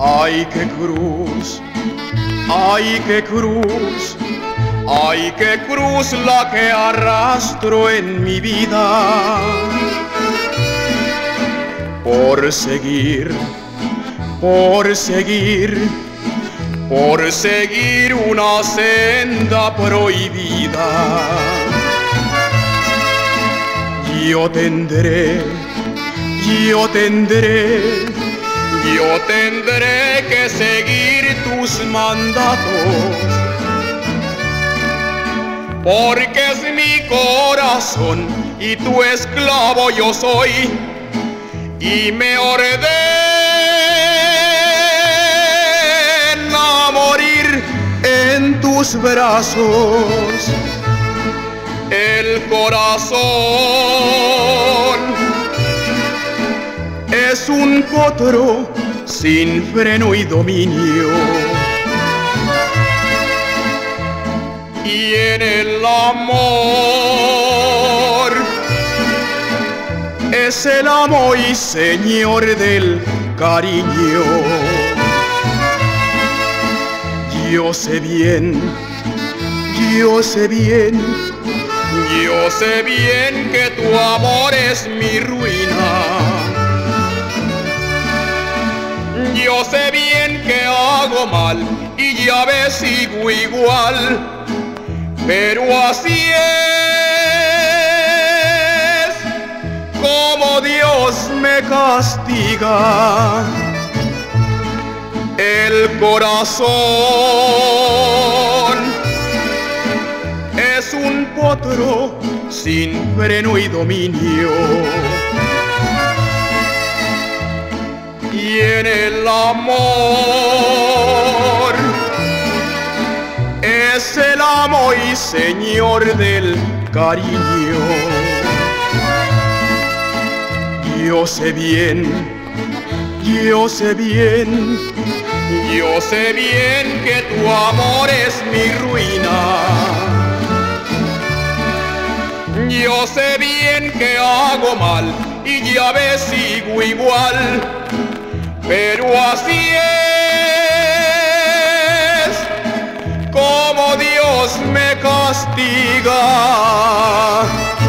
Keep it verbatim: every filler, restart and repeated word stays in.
Ay, qué cruz, ay, qué cruz, ay, qué cruz la que arrastro en mi vida. Por seguir, por seguir, por seguir una senda prohibida. Yo tendré, yo tendré, yo tendré que seguir tus mandatos, porque es mi corazón y tu esclavo yo soy, y me ordena morir en tus brazos. El corazón es un potro sin freno y dominio, y en el amor es el amo y señor del cariño. Yo sé bien, yo sé bien, yo sé bien que tu amor es mi ruina. Yo sé bien que hago mal y ya ves sigo igual, pero así es como Dios me castiga. El corazón es un potro sin freno y dominio, y en el amor es el amo y señor del cariño. Yo sé bien, yo sé bien, yo sé bien que tu amor es mi ruina. Yo sé bien que hago mal y ya ves sigo igual, pero así es como Dios me castiga.